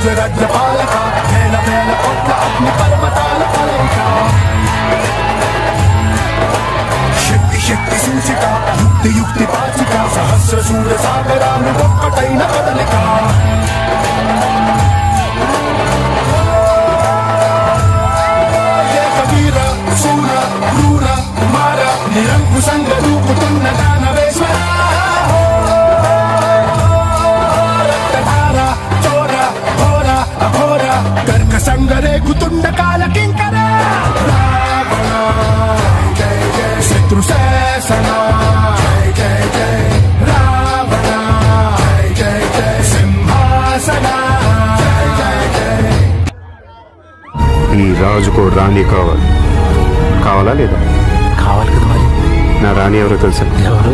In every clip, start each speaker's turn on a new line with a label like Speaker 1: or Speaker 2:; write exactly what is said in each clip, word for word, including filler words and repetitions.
Speaker 1: రాజ్య రాజ్య పాలక వేల వేల కోట్ల అగ్ని పర్వతాల కలయిక శక్తి శక్తి సూచిక యుక్తి యుక్తి పాచిక సహస్ర సూర్య సాగరాలు ఒక్కటైన కదలిక ఏకవీర శూర క్రూర కుమార నిరంకుశంగా దూకుతున్న దానవేశ్వర సంగరేగుతుండ కాల కింకర రావణ జై జై శత్రు శాసన జై జై జై రావణ జై జై జై సింహాసన జై జై జై.
Speaker 2: ఈ రాజుకో రాణి కావాలి, కావాలా లేదా?
Speaker 3: కావాలి కదా మరి.
Speaker 2: నా రాణి ఎవరో తెలుసా?
Speaker 3: ఎవరు?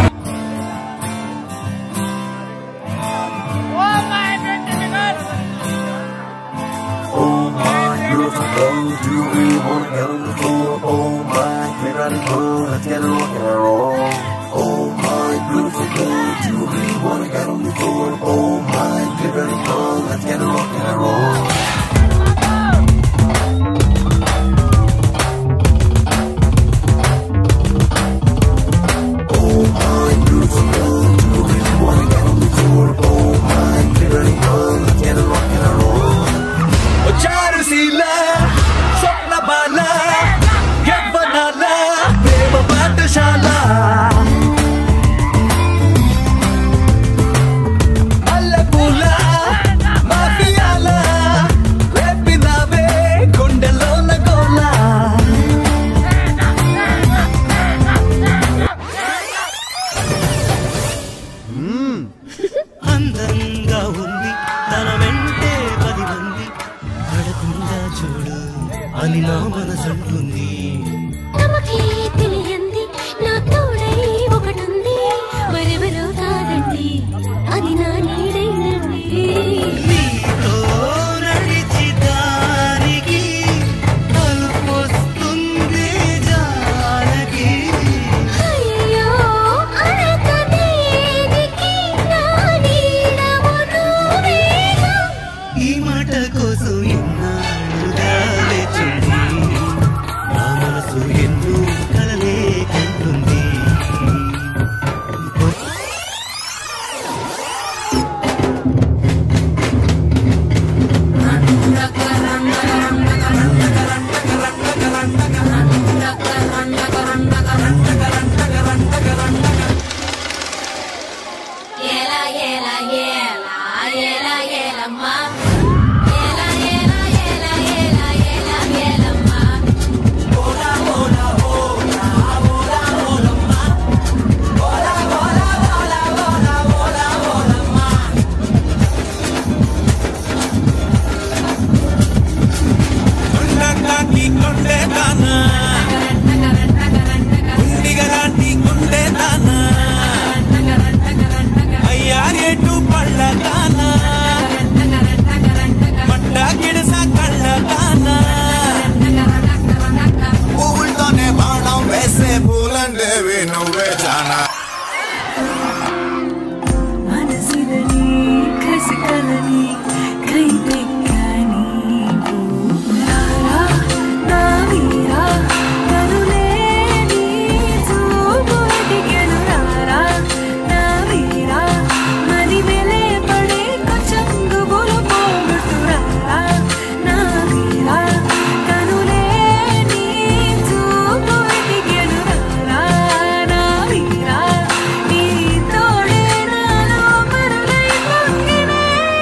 Speaker 4: Do you really wanna get on the floor? Oh my, get out of here, let's get a rock and roll. Oh my, beautiful girl, do you really wanna get on the floor? Oh my, get out of here, let's get a rock and roll. Oh my, beautiful girl, do you really wanna get on the floor? Oh my, get out of here, let's get a rock and roll.
Speaker 1: Charusheela స్వప్న బాల యవ్వనాల ప్రేమ పాఠశాల మల్లెపూల మాఫియాల రేపినావే గుండెలోన గోల
Speaker 5: అందంగా ఉంది తన వెంటే పది మంది పడకుండా చూడు అని నా మనసంటుంది.
Speaker 6: నమకే తెలియంది నా తోడై ఒకటుంది మరెవరో కాదండి అది నా నీడైనండి.
Speaker 5: నీతో నడిచి దానికి తలుపొస్తుంది జానకి.
Speaker 6: అయ్యో అడక దేనికి నా నీడము నువ్వేగా.
Speaker 5: ఈ మాట కోసం ఎన్నాళ్ళుగా వేచింది నా మనసు ఎన్నో కలలే కంటుంది.
Speaker 6: ఏలా ఏలా ఏలా ఏలా ఏలమ్మా
Speaker 4: పువ్వులతోనే బాణం వేసే పూలండేవి నువ్వే జానా.
Speaker 7: మనసులని కసికలని కైపెక్కని రారా నా వీరా కరులేని చూపు ఎదిగెను రారా నా వీరా మరి వెలే పడే కొంచెంగు బులు పోగొట్టు రారా నా వీరా కరులేని చూపు ఎదిగెను రారా నా వీరా నీ తోడే నాలో మరులై పొంగినే.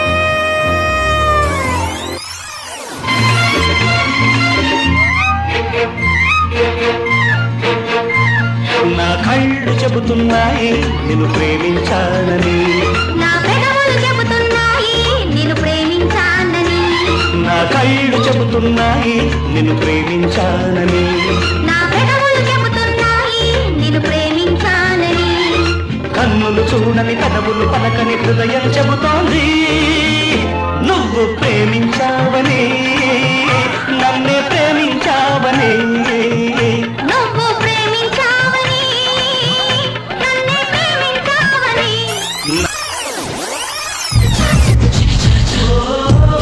Speaker 5: నా కళ్ళు చెబుతున్నాయి నిన్ను ప్రేమించాలని.
Speaker 6: నా పెదవులు చెబుతున్నాయి నిన్ను ప్రేమించానని.
Speaker 5: నా కళ్ళు చెబుతున్నాయి నిన్ను ప్రేమించాలని.
Speaker 6: నా పెదవులు చెబుతున్నాయి నిన్ను ప్రేమించానని.
Speaker 5: కన్నులు చూడని కదవులు పలకని హృదయం చెబుతోంది నువ్వు ప్రేమించావని, నన్నే ప్రేమించావని.
Speaker 6: నువ్వు ప్రేమించావని నన్నే ప్రేమించావని.
Speaker 5: ఓ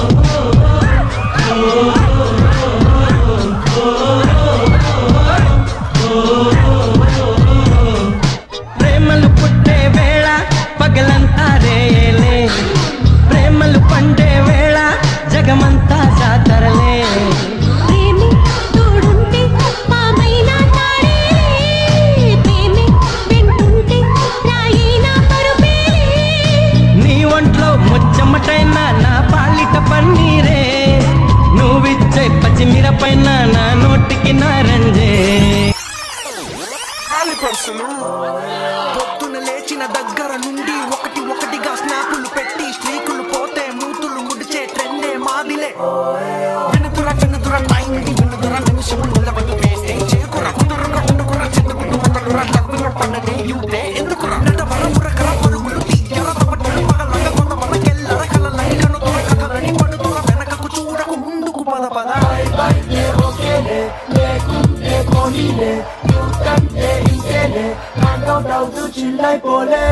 Speaker 1: పర్సులు పొద్దున లేచిన దగ్గర నుండి ఒకటి ఒకటిగా స్నాపులు పెట్టి స్ట్రీకులు పోతే మూతులు ముడిచే ట్రెండే మాదిలే వినుతుర చిన్నతుర టైంకి వినుతుర నిమిషములు నిలబడి వేస్తే చేకుర కుదురుగా ఉండుకుర చిన్నకుడు కుదురుర చదువుల పండగే యూతే ఎందుకుర నట వరముర కల పరుగులు తీయర తపట్టులు పగలగ కొంత మనకెల్లర కలలని కనుతుర కథలని పడుతుర వెనకకు చూడకు ముందుకు పద పద బైకే ఓకేలే లేకుంటే పోనీలే నువ్వుకంటే ఇంకేలే నాతో డౌట్ చిల్లైపోలే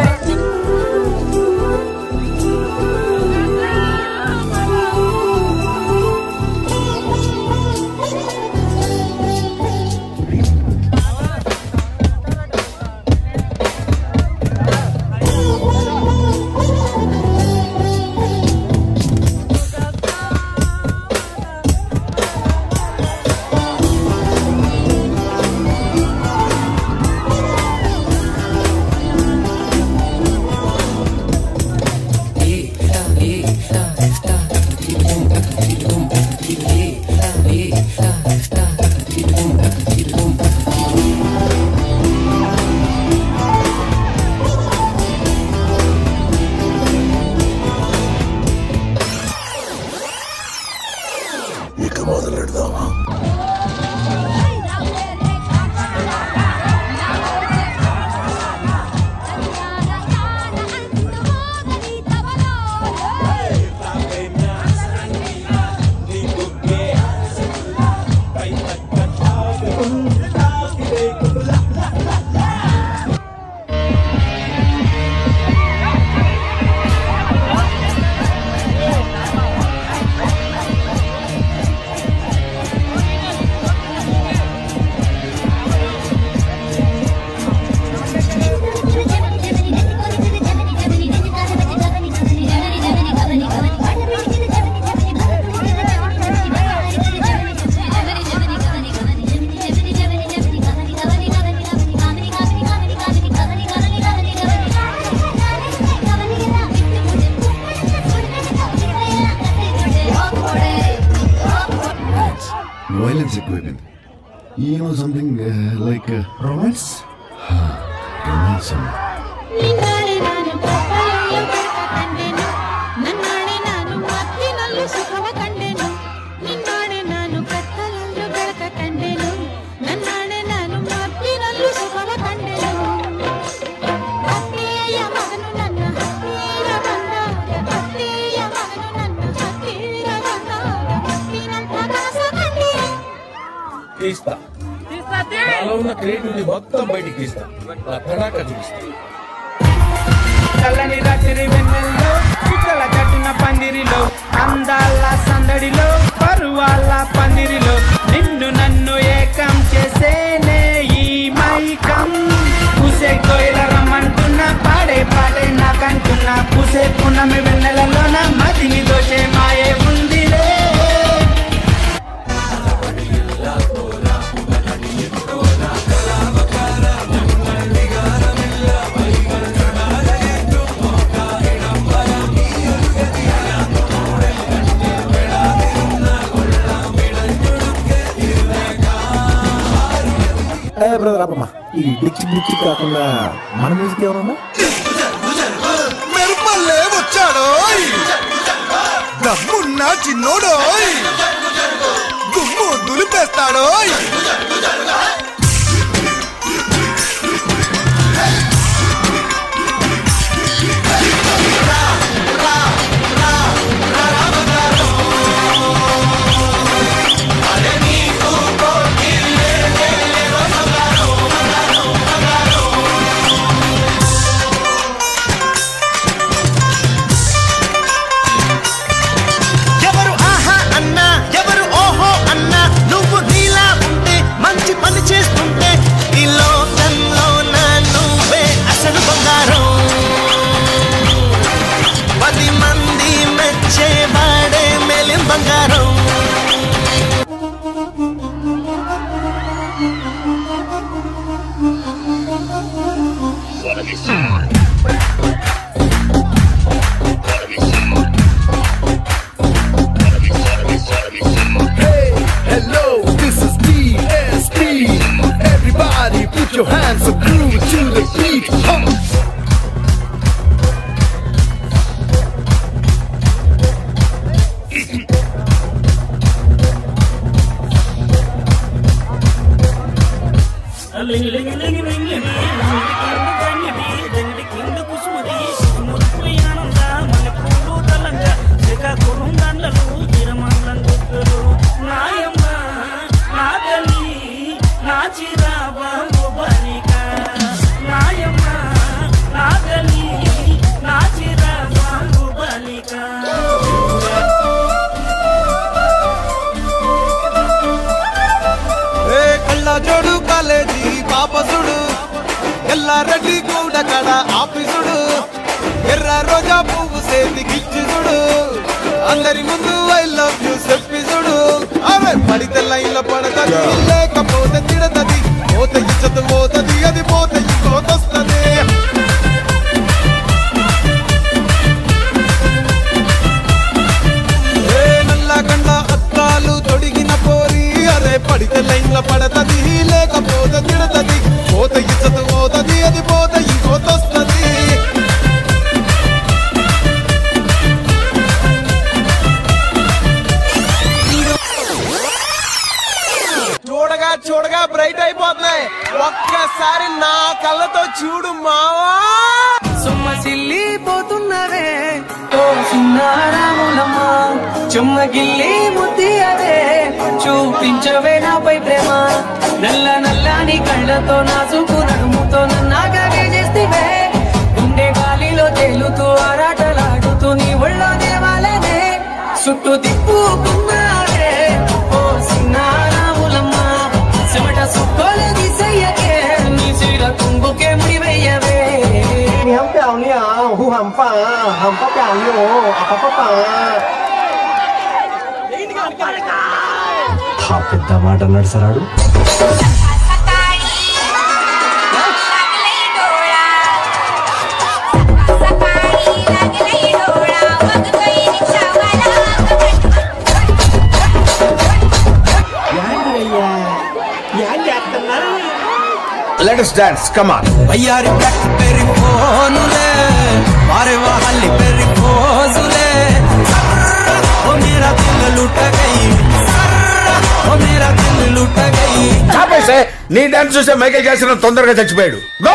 Speaker 3: Violence equipment. You know something uh, like uh, romance? Huh, romance.
Speaker 6: నిన్నాడే నాను పాపాలలో పడక కండెను నన్నాడే నాను మత్తినల్లు సుఖవ కండెను నిన్నాడే నాను కత్తలల్లో గడక కండెను నన్నాడే నాను మత్తినల్లు సుఖవ కండెను అత్తయ్య మగను నన్న హత్తీర బందాడ అత్తయ్య మగను నన్న హత్తీర బందాడ మత్తినంత కాస కండి
Speaker 8: తీస్తా నాలో ఉన్న క్రియేటివిటీ మొత్తం బయటికి తీస్తా నా తడాక చూపిస్తా
Speaker 9: చల్లని రాత్రి వెన్నెల్లో చుక్కల కట్టిన పందిరిలో అందాల సందడిలో పరువాల పందిరిలో నిన్ను నన్ను ఏకం చేసేనే ఈ మైకం పూసే కోయిల రమ్మంటున్నా పాడే పాడే నాకంటున్నా పూసే పున్నమి వెన్నెలలోన మదిని దోషే మాయే ఉందిలే
Speaker 10: బ్రదర్ అప్పమ్మా ఈ డిచ్చి డిచ్చి కాకుండా మన మ్యూజిక్ ఎవరన్నా
Speaker 1: మెరుపల్లే వచ్చాడో దమ్మున్నా చిన్నోడో గుమ్ము దులిపేస్తాడో
Speaker 11: ఎవరు ఆహా అన్నా ఎవరు ఓహో అన్నా నువ్వు నీలా ఉంటే మంచి పని చే గాంధీ గూడ కడ ఆఫీసుడు ఎర్ర రోజా పువ్వు సేతి గిచ్చుడు అందరి ముందు ఐ లవ్ యూ చెప్పిసుడు అరే పడితే లైన్ల పడతది లేకపోతే తిడతది పోత ఇచ్చదు పోతది అది పోత ఇంకోతొస్తది ఏ నల్ల కండ అద్దాలు తొడిగిన పోరి అరే పడితే లైన్ల పడతది లేకపోతే తిడతది పోత ఇచ్చదు పోతది అది పోత ఇంకోతొస్తది చూడగా చూడగా బ్రైట్ అయిపోతున్నాయి ఒక్కసారి నా కళ్ళతో చూడు మావా
Speaker 12: సొమ్మసిల్లి పోతున్నవే ఓ చిన్నారాములమ్మ చెమ్మగిల్లి ముద్దియవే చూపించవే నాపై ప్రేమ నల్ల నల్లని కళ్ళతో నాసుకు నడుముతో నన్నాగవే చేస్తేవే గుండె గాలిలో తేలుతూ ఆరాటలాడుతూ నీ ఒళ్ళో దేవాలనే చుట్టూ తిప్పుకున్నావే ఓ చిన్నారాములమ్మ చెమట సుక్కోలు తీసయ్యకే నీ చీర కుంగుకే ముడివయ్యవే
Speaker 10: 你很漂亮，我很棒，很不漂亮，我不棒。పెద్ద మాట అన్నాడు సరాడు
Speaker 11: Let us dance, come on.
Speaker 1: అయ్యారి బ్లాక్ బెర్రీ ఫోనులే మారే వాహల్లి బెర్రీ ఫోజులే ఓ మేరా దిల్ లూట గయి ఓ మేరా దిల్ లూట గయి
Speaker 8: చాపేసే నీ డాన్స్ చూస్తే మైకేల్ జాక్సన్ తొందరగా చచ్చిపోయాడు గో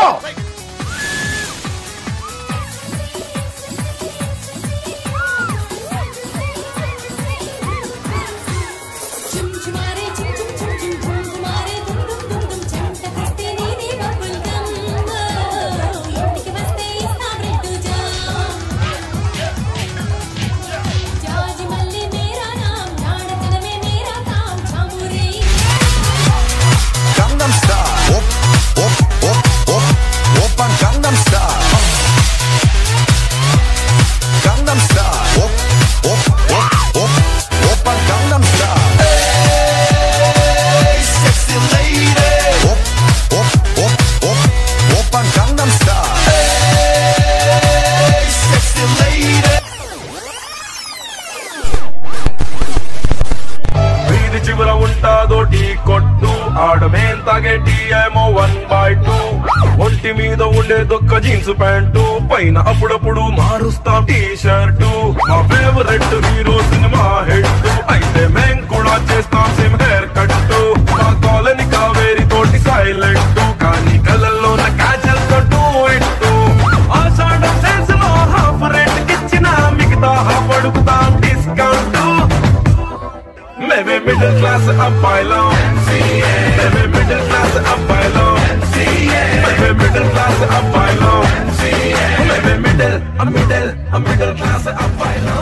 Speaker 8: ఒంటి మీద ఉండే దొక్క జీన్స్ ప్యాంటు పైన అప్పుడప్పుడు మారుస్తాం టీ షర్టు మా ఫేవరెట్ హీరో సినిమా హెడ్ అయితే మేం కూడా చేస్తాం సేమ్ హెయిర్ కట్ మా కాలనీ కావేరి తోటి సైలెంట్ కానీ కళ్ళల్లో నా కాజల్ తోటు ఇట్టు ఆషాఢ సేల్స్ లో హాఫ్ రేట్ ఇచ్చిన మిగతా హాఫ్ అడుగుతాం డిస్కౌంట్ మేమే మిడిల్ క్లాస్ అబ్బాయిలో మేమే మిడిల్ క్లాస్ అబ్బాయిలో మేమే మిడిల్ క్లాస్ అబ్బాయిలో మేమే మిడిల్ మిడిల్ మిడిల్ క్లాస్ అబ్బాయిలో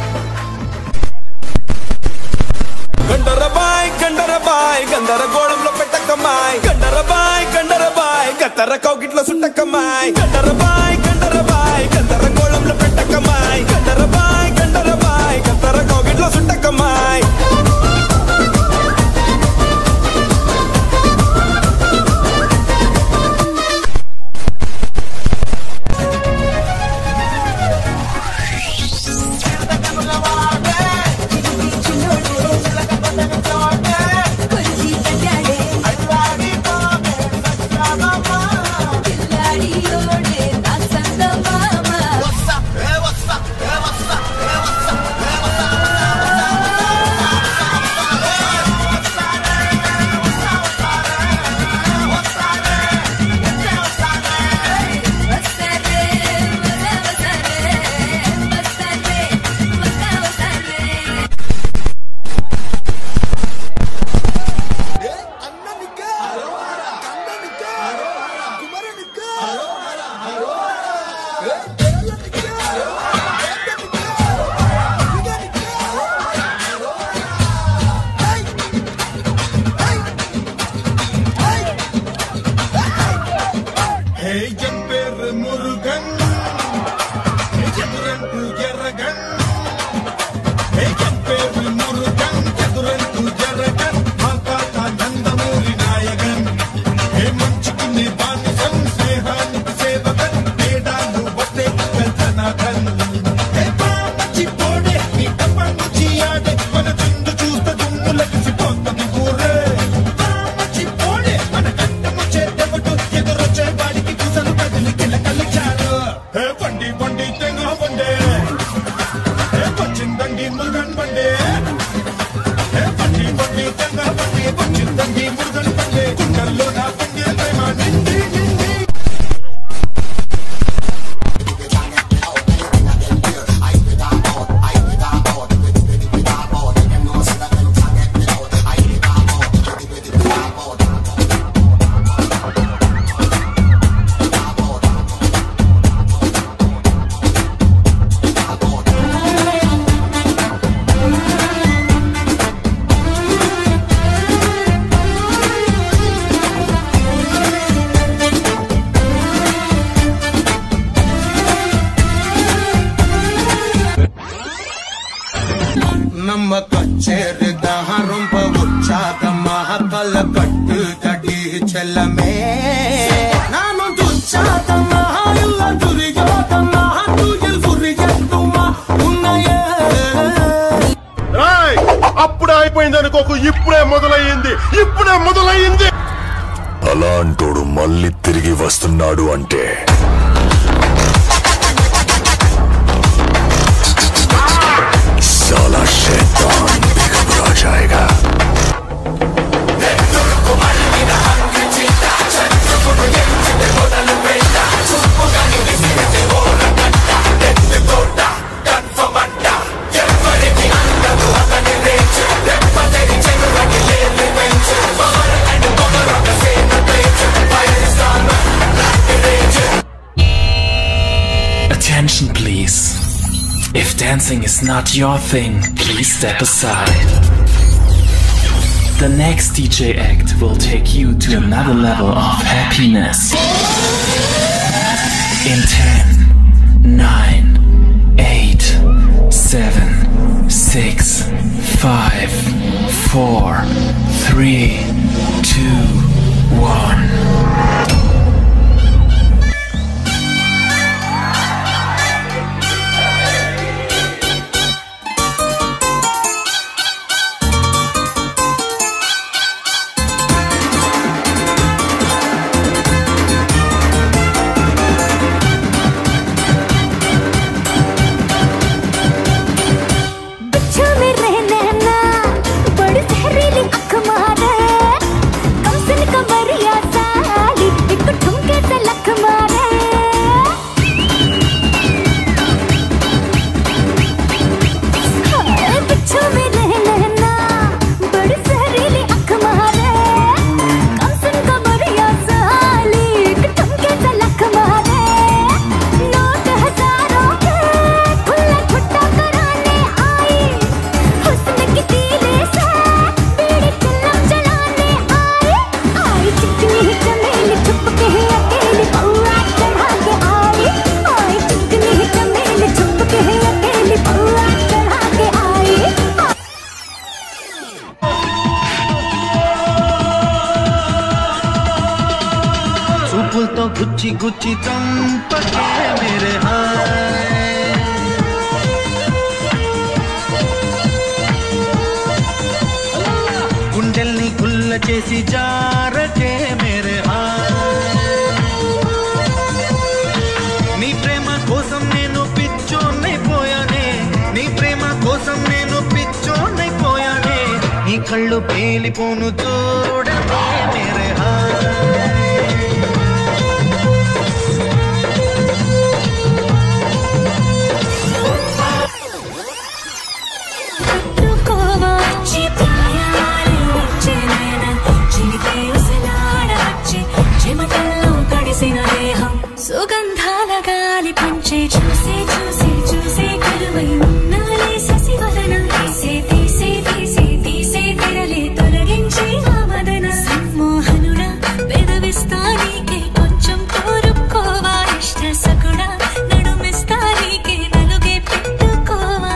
Speaker 11: గండరబాయ్ గండరబాయ్ గందరగోళంలో పెట్టకమ్మాయ్ గండరబాయ్ గండరబాయ్ గత్తర కౌగిట్లో సుట్టకమ్మాయ్ గండరబాయ్ గండరబాయ్ గందరగోళంలో పెట్టకమ్మాయ్ గండరబాయ్ గండరబాయ్ గత్తర కౌగిట్లో సుట్టకమ్మాయ్
Speaker 7: కిల్లాడి ఓడే
Speaker 11: நம்ம கச்சேரிதான் ரொம்ப உற்சாகமாக கல கட்டு தடி செல்லமே நானும் துச்சாதமாக இல்ல துரியோதமாக தூயில் புரியட்டுமா உன்னையே
Speaker 13: అప్పుడే అయిపోయింది అనుకోకు ఇప్పుడే మొదలయ్యింది ఇప్పుడే మొదలయ్యింది
Speaker 14: అలాంటోడు మళ్ళీ తిరిగి వస్తున్నాడు అంటే साला शैतान बेखबर आ जाएगा
Speaker 15: Attention please. If dancing is not your thing, please step aside. The next D J act will take you to another level of happiness. In ten, nine, eight, seven, six, five, four, three, two, one.
Speaker 1: చూపులతో గుచ్చి గుచ్చి చంపకే మేరే hi గుండెల్ని గుల్ల చేసి జారకే మేరే hi నీ ప్రేమ కోసం నేను పిచ్చోన్నైపోయానే నీ ప్రేమ కోసం నేను పిచ్చోన్నైపోయానే నీ కళ్ళు పేలిపోను చూడకే మేరే హాయ్
Speaker 7: సుగంధాల గాలి పంచే చూసి చూసి చూసి కరువై ఉన్నాలే ససివదన తీసే తీసే తీసే తీసే తెరలే తొలగించి ఆ మదన సమ్మోహనుడా పెదవిస్తా నీకే కొంచెం కోరుకోవా ఇష్ట సకుడా నడుమిస్తా నీకే నలుగే పెట్టుకోవా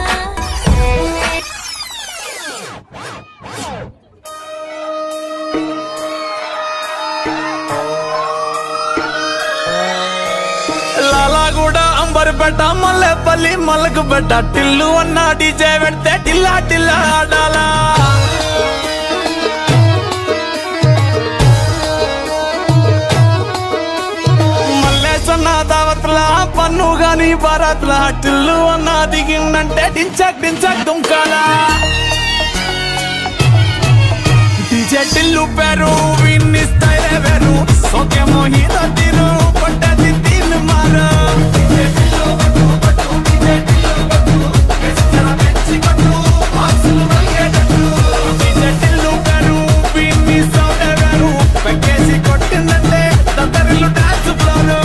Speaker 1: బెట్ట మల్లెపల్లి మల్లకు బెట్ట టిల్లు అన్న డీజే పెడితే టిల్లా టిల్లా ఆడాలా మల్లేసన్న దావత్ల పన్ను గాని భారత్ల టిల్లు అన్న దిగిందంటే డించక్ డించక్ దుంకాలా డీజే టిల్లు పేరు విన్ని స్టైల్ వేరు సోకేమో హీరో తీరు పట్టది తీన్ మారు కొట్టిందంటే డాన్స్ ఫ్లోర్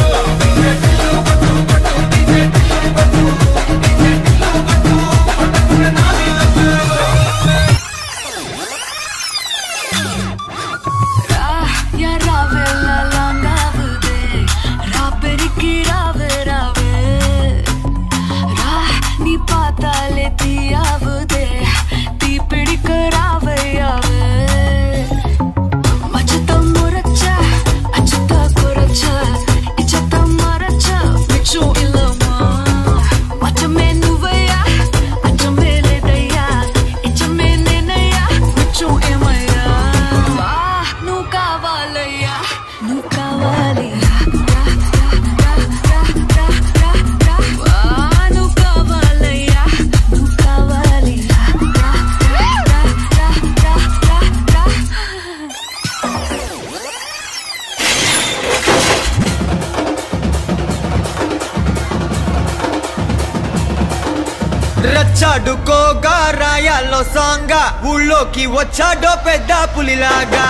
Speaker 11: రచ్చాడుకోగా రాయాల్లో సాంగా ఊళ్ళోకి వచ్చాడో పెద్ద పులిలాగా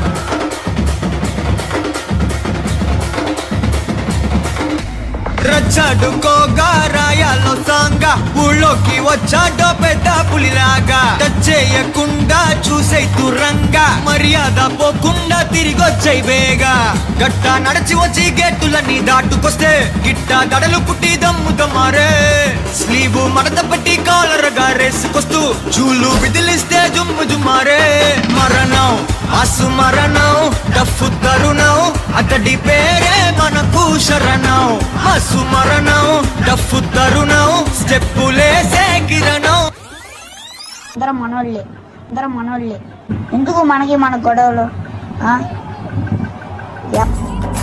Speaker 11: రచ్చాడుకోగా రాయాల్లో సాంగా ఊళ్ళోకి వచ్చాడో పెద్ద పులిలాగా టచ్ చేయకుండా చూసే తురంగా మర్యాద పోకుండా తిరిగొచ్చాయి బేగా గట్ట నడిచి వచ్చి గేటులన్నీ దాటుకొస్తే గిట్ట దడలు పుట్టి దమ్ముతో మారే స్లీవు మడత పెట్టి కాలరగా రేసుకొస్తూ చూలు విదిలిస్తే జుమ్ము జుమ్మారే మరణం ఆసు మరణం డఫు తరుణం అతడి పేరే మనకు శరణం ఆసు మరణం డఫు తరుణం స్టెప్పులేసే కిరణం
Speaker 16: అందరం మనోళ్ళే అందరం మనోళ్ళే ఎందుకు మనకి మన గొడవలు ఆ? యప్.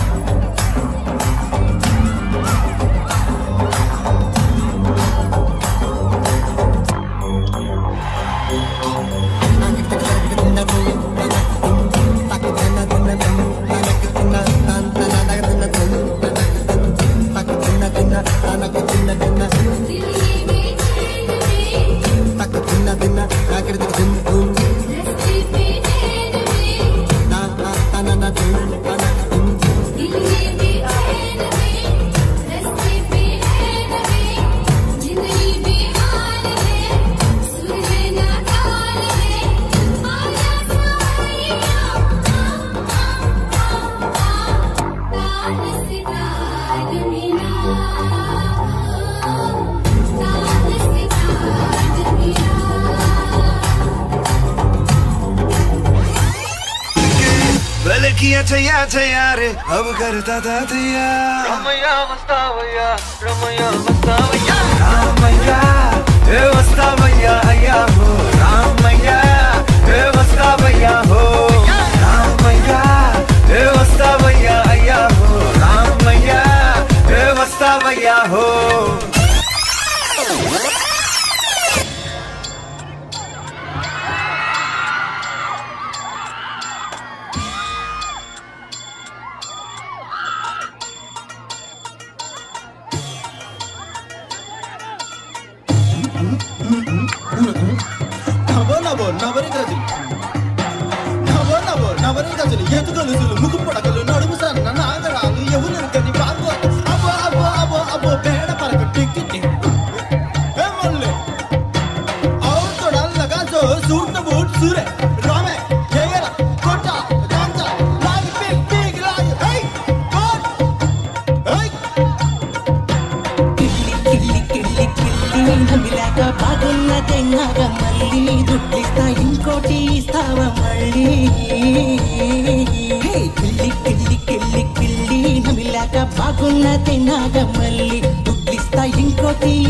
Speaker 11: किया चया चया रे अब करता था तैया रमैया मस्तावैया रमैया मस्तावैया रामैया ए मस्तावैया अय्या हो रामैया ए मस्तावैया हो रामैया ए मस्तावैया अय्या हो रामैया ए मस्तावैया हो
Speaker 17: నవో నవో నవరి గజలు నవో నవో నవరి గజలు ఎత్తు గొలుసులు ముక్కు పొడకలు నడుము సన్న నాగరాలు ఎవరు గని బాగో అబ్బో అబ్బో అబ్బో అబ్బో పేడ పరక టిక్కి టిక్కి మళ్ళీ అవును తొడల్లగా సో సూట్ బూట్ సూరే రామే జయల కొట్ట డాన్స లాగి పిక్ పిక్ లాగి హై కోట్ హై
Speaker 18: కిల్లి కిల్లి కిల్లి నమిలాక బాగున్న తెంగగా మళ్ళీ దుడ్డిస్తా ఇంకోటి ఇస్తావా మళ్ళీ కిల్లి కిల్లి కిల్లి కిల్లి నమిలాక బాగున్న తెంగగా మళ్ళీ దుడ్డిస్తా ఇంకోటి